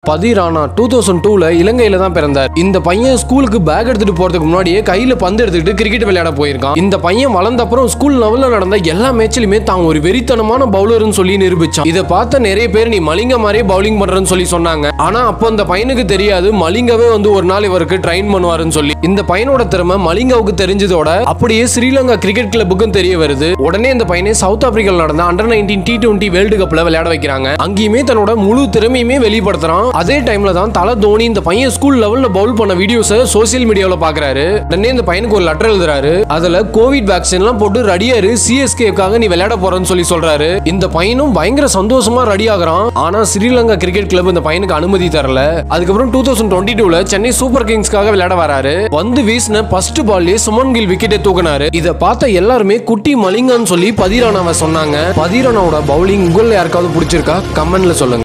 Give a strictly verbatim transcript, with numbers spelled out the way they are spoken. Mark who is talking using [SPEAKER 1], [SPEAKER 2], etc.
[SPEAKER 1] Pathirana two thousand டூல இலங்கையில தான் பிறந்தார். இந்த பையன் ஸ்கூலுக்கு பேக் எடுத்துட்டு போறதுக்கு முன்னாடியே கையில பந்து எடுத்துட்டு கிரிக்கெட் விளையாட போயிருக்கான். இந்த பையன் வளர்ந்த அப்புறம் ஸ்கூல் லெவல்ல நடந்த எல்லா மேட்ச்லயுமே தான் ஒரு வெறித்தனமான பவுலர்னு சொல்லி நிரூபிச்சான். இதை பார்த்த நிறைய பேர் நீ மலிங்க மாதிரியே பவுலிங் பண்றன்னு சொல்லி சொன்னாங்க. ஆனா அப்போ அந்த பையனுக்கு தெரியாது மலிங்கவே வந்து ஒரு நாள் இவருக்கு ட்ரெயின் பண்ணுவாருன்னு சொல்லி. இந்த பையனோட திறமை மலிங்காவுக்கு தெரிஞ்சதோட அப்படியே ஸ்ரீலங்கா கிரிக்கெட் கிளப்புக்கும் தெரிய வருது. உடனே இந்த பையனை சவுத் ஆப்பிரிக்கால நடந்த under nineteen T twenty world கப்ல விளையாட வைக்கிறாங்க. அங்கேயுமே தன்னோட முழு திறமையுமே வெளிப்படுத்துறான். அதே டைம்ல தான் தல தோனி இந்த பையன் ஸ்கூல் லெவல்ல பவுல் பண்ண வீடியோஸை சோசியல் மீடியாவில் பாக்குறாரு. உடனே இந்த பையனுக்கு ஒரு லெட்டர் எழுதுறாரு. அதுல கோவிட் வேக்சின் எல்லாம் போட்டு ரெடியாரு, சிஎஸ்கேக்காக நீ விளையாட போறன்னு சொல்லி சொல்றாரு. இந்த பையனும் பயங்கர சந்தோஷமா ரெடி ஆகுறான். ஆனா ஸ்ரீலங்கா கிரிக்கெட் கிளப் இந்த பையனுக்கு அனுமதி தரல. அதுக்கப்புறம் டூ தௌசண்ட் டுவெண்ட்டி டூல சென்னை சூப்பர் கிங்ஸ்க்காக விளையாட வராரு. வந்து வீசின ஃபர்ஸ்ட் பால்லே சுமன் கில் விக்கெட்டை தூக்கினாரு. இதை பார்த்த எல்லாருமே குட்டி மலிங்கான்னு சொல்லி பதிரானாவை சொன்னாங்க. பதிரானாவோட பவுலிங் உங்களை யாருக்காவது பிடிச்சிருக்கா? கமெண்ட்ல சொல்லுங்க.